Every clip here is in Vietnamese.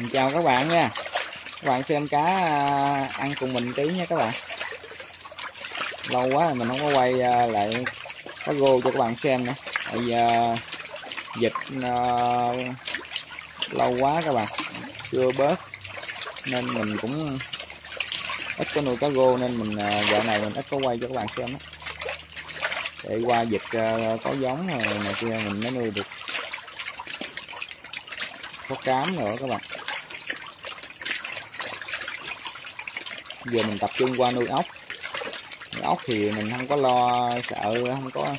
Mình chào các bạn nha. Các bạn xem cá ăn cùng mình tí nha các bạn. Lâu quá rồi mình không có quay lại cá rô cho các bạn xem nữa. Tại giờ dịch lâu quá các bạn, chưa bớt nên mình cũng ít có nuôi cá rô, nên mình dạo này mình ít có quay cho các bạn xem đó. Để qua dịch có giống rồi này kia mình mới nuôi được, có cám nữa các bạn. Giờ mình tập trung qua nuôi ốc. Nuôi ốc thì mình không có lo sợ, không có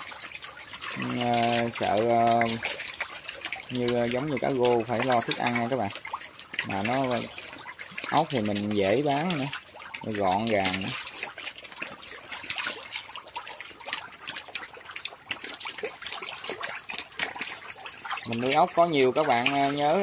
sợ như giống như cá rô phải lo thức ăn nha các bạn. Mà nó ốc thì mình dễ bán nữa, gọn gàng nữa. Mình nuôi ốc có nhiều các bạn nhớ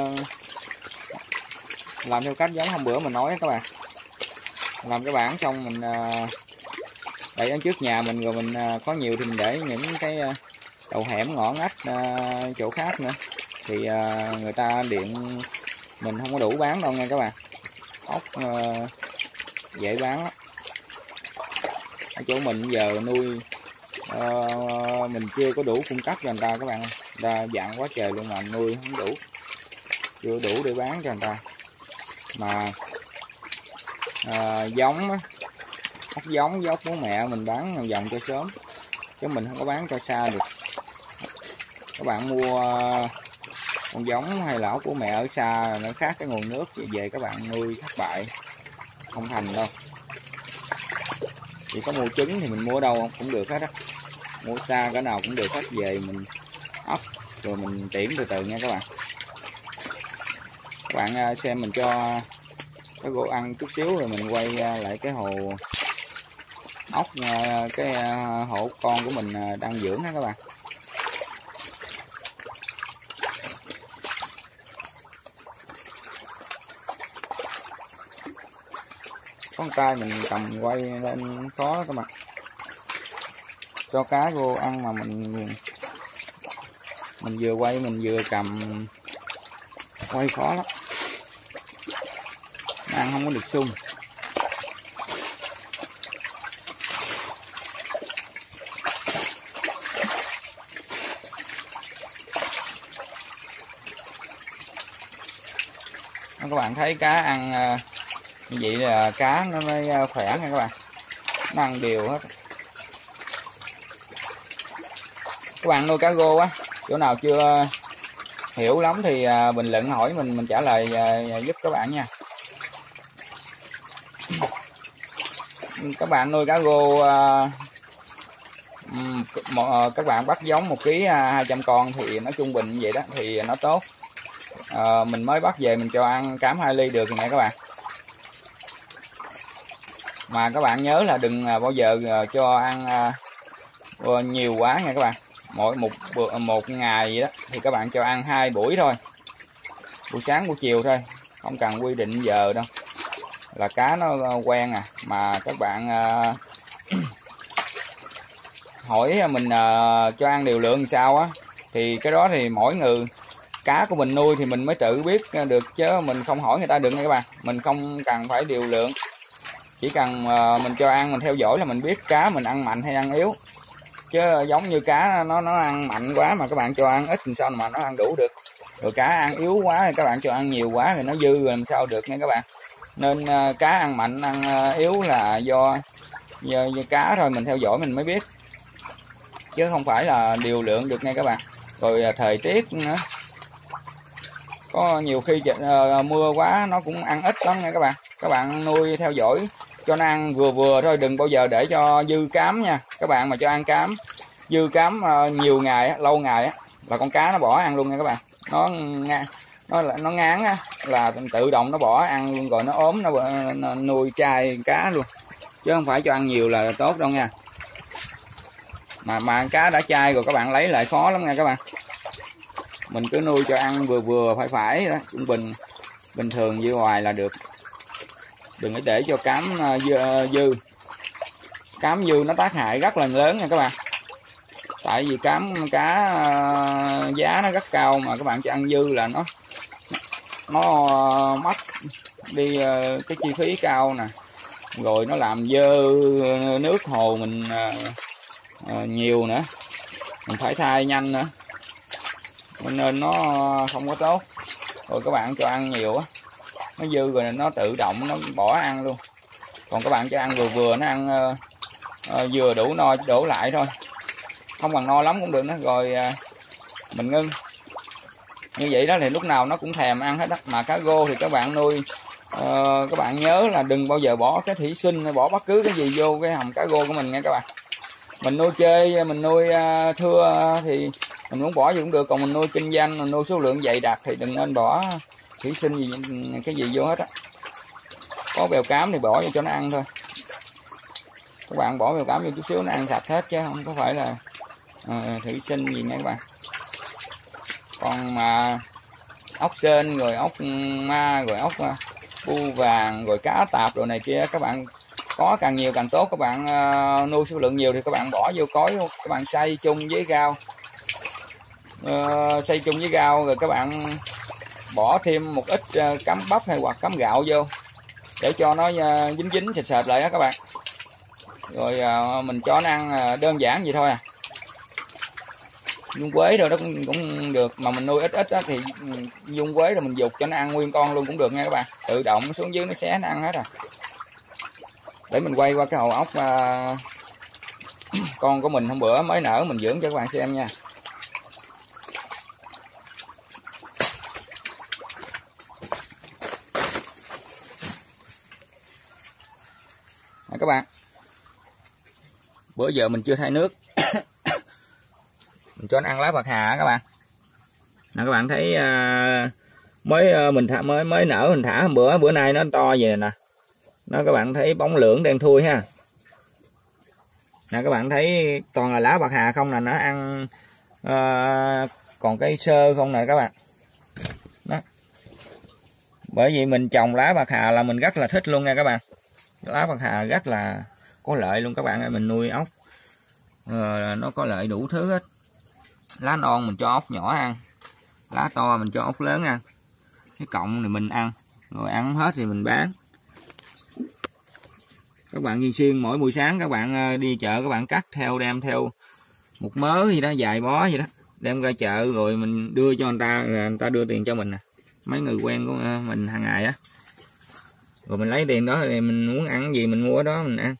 làm theo cách giống hôm bữa mình nói các bạn. Làm cái bảng xong mình để ở trước nhà mình, rồi mình có nhiều thì mình để những cái đầu hẻm ngõ ngách chỗ khác nữa, thì người ta điện mình không có đủ bán đâu nha các bạn. Ốc dễ bán lắm. Ở chỗ mình giờ nuôi mình chưa có đủ cung cấp cho người ta các bạn. Đa dạng quá trời luôn mà nuôi không đủ, chưa đủ để bán cho người ta. Mà giống á, ốc giống với ốc bố mẹ mình bán vòng cho sớm, chứ mình không có bán cho xa được. Các bạn mua con giống hay là ốc bố mẹ ở xa nó khác cái nguồn nước, về các bạn nuôi thất bại, không thành đâu. Chỉ có mua trứng thì mình mua đâu cũng được hết á, mua xa cái nào cũng được hết. Về mình ấp rồi mình tiễn từ từ nha các bạn. Các bạn xem mình cho cái gỗ ăn chút xíu rồi mình quay lại cái hồ ốc, cái hộ con của mình đang dưỡng đó các bạn. Con tay mình cầm quay lên khó các bạn. Cho cá vô ăn mà mình vừa quay mình vừa cầm quay khó lắm, ăn không có được sung. Các bạn thấy cá ăn như vậy là cá nó mới khỏe nha các bạn, nó ăn đều hết. Các bạn nuôi cá rô á, chỗ nào chưa hiểu lắm thì bình luận hỏi mình trả lời giúp các bạn nha. Các bạn nuôi cá rô các bạn bắt giống 1 kg 200 con thì nó trung bình như vậy đó thì nó tốt. Mình mới bắt về mình cho ăn cám 2 ly được nè các bạn. Mà các bạn nhớ là đừng bao giờ cho ăn nhiều quá nha các bạn. Mỗi một ngày vậy đó thì các bạn cho ăn 2 buổi thôi, buổi sáng buổi chiều thôi, không cần quy định giờ đâu, là cá nó quen à. Mà các bạn hỏi mình cho ăn điều lượng sao á, thì cái đó thì mỗi người cá của mình nuôi thì mình mới tự biết được, chứ mình không hỏi người ta được nha các bạn. Mình không cần phải điều lượng, chỉ cần mình cho ăn, mình theo dõi là mình biết cá mình ăn mạnh hay ăn yếu. Chứ giống như cá nó ăn mạnh quá mà các bạn cho ăn ít thì sao mà nó ăn đủ được. Rồi cá ăn yếu quá thì các bạn cho ăn nhiều quá thì nó dư rồi làm sao được nha các bạn. Nên cá ăn mạnh ăn yếu là do cá thôi, mình theo dõi mình mới biết, chứ không phải là điều lượng được nha các bạn. Rồi thời tiết nữa, có nhiều khi mưa quá nó cũng ăn ít lắm nha các bạn. Các bạn nuôi theo dõi cho nó ăn vừa vừa thôi, đừng bao giờ để cho dư cám nha. Các bạn mà cho ăn cám dư cám nhiều ngày lâu ngày là con cá nó bỏ ăn luôn nha các bạn. Nó ngán á, là tự động nó bỏ ăn luôn, rồi nó ốm, nó nuôi chai cá luôn, chứ không phải cho ăn nhiều là tốt đâu nha. Mà cá đã chai rồi các bạn lấy lại khó lắm nha các bạn. Mình cứ nuôi cho ăn vừa vừa phải đó, trung bình thường như ngoài là được. Đừng có để cho cám dư. Cám dư nó tác hại rất là lớn nha các bạn. Tại vì cá giá nó rất cao, mà các bạn cho ăn dư là nó mất đi cái chi phí cao nè, rồi nó làm dơ nước hồ mình nhiều nữa, mình phải thay nhanh nữa, nên nó không có tốt. Rồi các bạn cho ăn nhiều á, nó dư rồi nó tự động nó bỏ ăn luôn. Còn các bạn cho ăn vừa vừa, nó ăn vừa đủ no đổ lại thôi, không cần no lắm cũng được nữa. Rồi mình ngưng như vậy đó thì lúc nào nó cũng thèm ăn hết đó. Mà cá rô thì các bạn nuôi các bạn nhớ là đừng bao giờ bỏ cái thủy sinh hay bỏ bất cứ cái gì vô cái hầm cá rô của mình nha các bạn. Mình nuôi chơi, mình nuôi thưa thì mình muốn bỏ gì cũng được, còn mình nuôi kinh doanh, mình nuôi số lượng dày đặc thì đừng nên bỏ thủy sinh gì cái gì vô hết á. Có bèo cám thì bỏ vô cho nó ăn thôi, các bạn bỏ bèo cám vô chút xíu nó ăn sạch hết, chứ không có phải là thủy sinh gì nha các bạn. Còn mà ốc sên rồi ốc ma rồi ốc bu vàng rồi cá tạp rồi này kia, các bạn có càng nhiều càng tốt. Các bạn nuôi số lượng nhiều thì các bạn bỏ vô cối, các bạn xay chung với rau, xay chung với rau, rồi các bạn bỏ thêm một ít cám bắp hay hoặc cám gạo vô để cho nó dính dính sệt sệt lại đó các bạn. Rồi mình cho nó ăn đơn giản vậy thôi à. Dung quế rồi đó cũng được, mà mình nuôi ít ít đó thì dung quế rồi mình dục cho nó ăn nguyên con luôn cũng được nha các bạn. Tự động xuống dưới nó xé nó ăn hết à. Để mình quay qua cái hồ ốc con của mình hôm bữa mới nở mình dưỡng cho các bạn xem nha. Các bạn, bữa giờ mình chưa thay nước mình cho nó ăn lá bạc hà các bạn. Nè, các bạn thấy mới nở mình thả hôm bữa nay nó to vậy nè. Nó các bạn thấy bóng lưỡng đen thui ha. Nè các bạn thấy toàn là lá bạc hà không nè, nó ăn còn cái sơ không nè các bạn. Đó. Bởi vì mình trồng lá bạc hà là mình rất là thích luôn nha các bạn. Lá bạc hà rất là có lợi luôn các bạn ơi. Mình nuôi ốc nó có lợi đủ thứ hết. Lá non mình cho ốc nhỏ ăn, lá to mình cho ốc lớn ăn, cái cọng thì mình ăn, rồi ăn hết thì mình bán. Các bạn ghi xiên mỗi buổi sáng các bạn đi chợ các bạn cắt theo, đem theo một mớ gì đó, vài bó gì đó, đem ra chợ rồi mình đưa cho người ta đưa tiền cho mình nè, mấy người quen của mình hàng ngày á. Rồi mình lấy tiền đó thì mình muốn ăn gì mình mua ở đó mình ăn,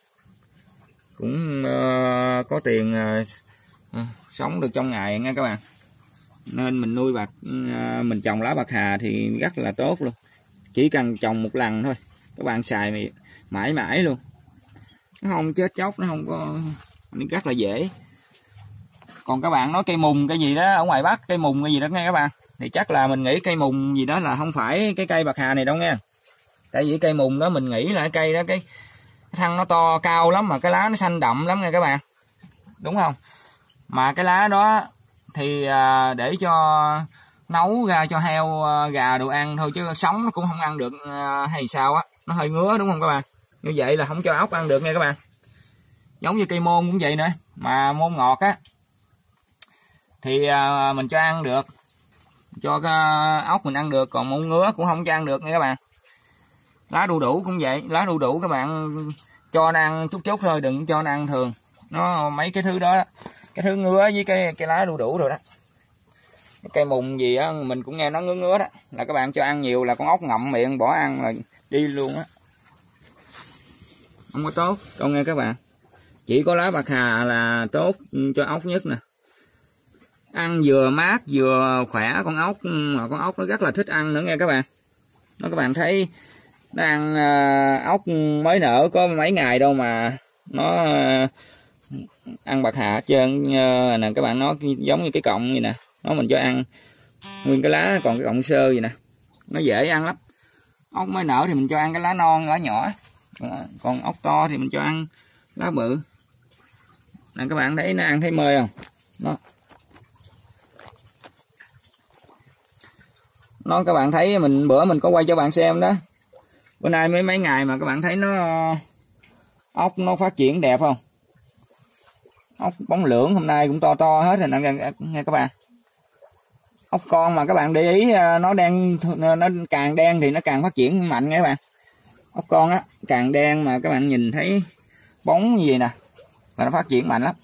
cũng có tiền sống được trong ngày nha các bạn. Nên mình nuôi mình trồng lá bạc hà thì rất là tốt luôn. Chỉ cần trồng một lần thôi các bạn xài mãi mãi luôn, nó không chết chóc, nó không có, nó rất là dễ. Còn các bạn nói cây mùng cái gì đó ở ngoài Bắc, cây mùng cái gì đó nghe các bạn, thì chắc là mình nghĩ cây mùng gì đó là không phải cái cây bạc hà này đâu nghe. Tại vì cây mùng đó mình nghĩ là cái cây đó cái thân nó to cao lắm mà cái lá nó xanh đậm lắm nha các bạn, đúng không? Mà cái lá đó thì để cho nấu ra cho heo gà đồ ăn thôi, chứ sống nó cũng không ăn được hay sao á, nó hơi ngứa đúng không các bạn? Như vậy là không cho ốc ăn được nha các bạn. Giống như cây môn cũng vậy nữa, mà môn ngọt á thì mình cho ăn được, cho ốc mình ăn được, còn môn ngứa cũng không cho ăn được nha các bạn. Lá đu đủ cũng vậy, lá đu đủ các bạn cho nó ăn chút chút thôi, đừng cho nó ăn thường. Nó mấy cái thứ đó, cái thứ ngứa với cái lá đu đủ rồi đó. Cái cây mùng gì á mình cũng nghe nó ngứa ngứa đó, là các bạn cho ăn nhiều là con ốc ngậm miệng bỏ ăn là đi luôn á, không có tốt đâu nghe các bạn. Chỉ có lá bạc hà là tốt cho ốc nhất nè, ăn vừa mát vừa khỏe con ốc, mà con ốc nó rất là thích ăn nữa nghe các bạn. Nó các bạn thấy nó ăn ốc mới nở có mấy ngày đâu mà nó ăn bạc hà hết trơn nè các bạn. Nó giống như cái cọng gì nè, nó mình cho ăn nguyên cái lá, còn cái cọng sơ gì nè, nó dễ ăn lắm. Ốc mới nở thì mình cho ăn cái lá non lá nhỏ, còn ốc to thì mình cho ăn lá bự nè. Các bạn thấy nó ăn thấy mơi không? Nó các bạn thấy bữa mình có quay cho bạn xem đó, bữa nay mấy ngày mà các bạn thấy nó ốc nó phát triển đẹp không? Ốc bóng lưỡng hôm nay cũng to to hết rồi nè nghe các bạn. Ốc con mà các bạn để ý nó càng đen thì nó càng phát triển mạnh nha các bạn. Ốc con á càng đen mà các bạn nhìn thấy bóng gì nè là nó phát triển mạnh lắm.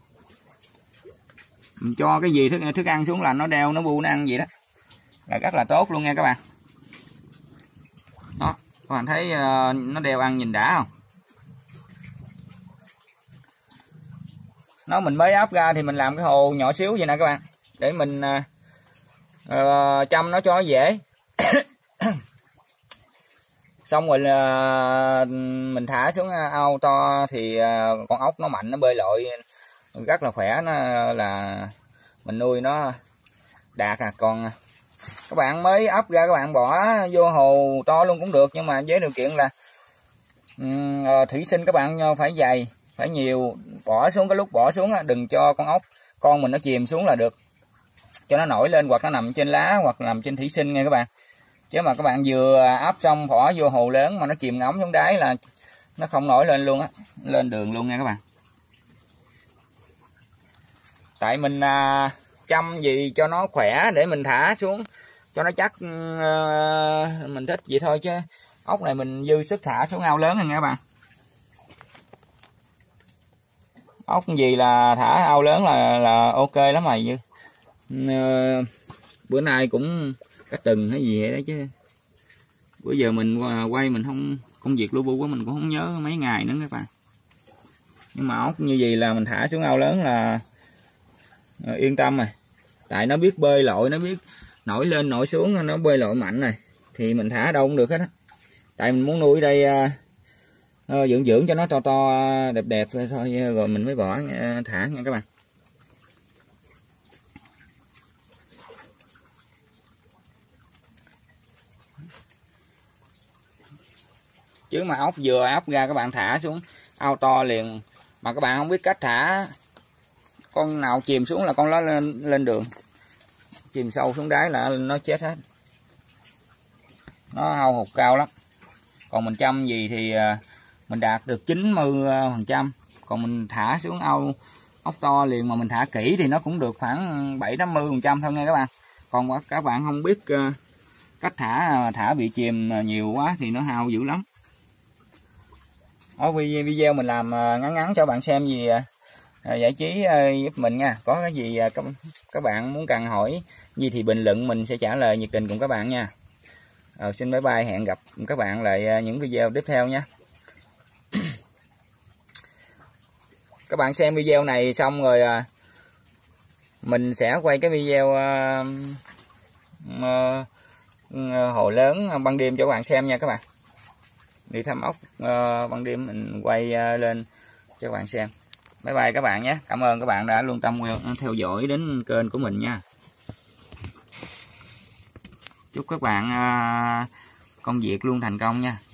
Mình cho cái gì thức ăn xuống là nó đeo nó bu nó ăn gì đó là rất là tốt luôn nha các bạn. Đó, các bạn thấy nó đeo ăn nhìn đã không? Nó mình mới ấp ra thì mình làm cái hồ nhỏ xíu vậy nè các bạn, để mình chăm nó cho dễ. Xong rồi mình thả xuống ao to thì con ốc nó mạnh, nó bơi lội rất là khỏe, nó là mình nuôi nó đạt à. Còn các bạn mới ấp ra các bạn bỏ vô hồ to luôn cũng được, nhưng mà với điều kiện là thủy sinh các bạn phải dày, phải nhiều. Bỏ xuống cái lúc bỏ xuống đừng cho con mình nó chìm xuống là được, cho nó nổi lên hoặc nó nằm trên lá hoặc nằm trên thủy sinh nha các bạn. Chứ mà các bạn vừa ấp xong bỏ vô hồ lớn mà nó chìm ngấm xuống đáy là nó không nổi lên luôn á, lên đường luôn nha các bạn. Tại mình chăm gì cho nó khỏe để mình thả xuống cho nó chắc, mình thích vậy thôi, chứ ốc này mình dư sức thả xuống ao lớn rồi nha các bạn. Ốc gì là thả ao lớn là ok lắm rồi. Như bữa nay cũng cả tuần hay gì vậy đó, chứ bữa giờ mình quay mình không, công việc lu bu quá mình cũng không nhớ mấy ngày nữa các bạn. Nhưng mà ốc như vậy là mình thả xuống ao lớn là yên tâm rồi. Tại nó biết bơi lội, nó biết nổi lên nổi xuống, nó bơi lội mạnh này thì mình thả đâu cũng được hết á. Tại mình muốn nuôi ở đây dưỡng cho nó to đẹp đẹp thôi rồi mình mới bỏ thả nha các bạn. Chứ mà ốc vừa ốc ra các bạn thả xuống ao to liền mà các bạn không biết cách thả, con nào chìm xuống là con nó lên đường, chìm sâu xuống đáy là nó chết hết, nó hao hụt cao lắm. Còn mình chăm gì thì mình đạt được 90%. Còn mình thả xuống ao ốc to liền mà mình thả kỹ thì nó cũng được khoảng 70-80% thôi nha các bạn. Còn các bạn không biết cách thả bị chìm nhiều quá thì nó hao dữ lắm. Ở video mình làm ngắn cho bạn xem gì giải trí giúp mình nha. Có cái gì các bạn muốn cần hỏi gì thì bình luận, mình sẽ trả lời nhiệt tình cùng các bạn nha. Xin bye bye, hẹn gặp các bạn lại những video tiếp theo nha. Các bạn xem video này xong rồi mình sẽ quay cái video hồ lớn ban đêm cho các bạn xem nha các bạn. Đi thăm ốc ban đêm mình quay lên cho các bạn xem. Bye bye các bạn nhé. Cảm ơn các bạn đã luôn tâm theo dõi đến kênh của mình nha. Chúc các bạn công việc luôn thành công nha.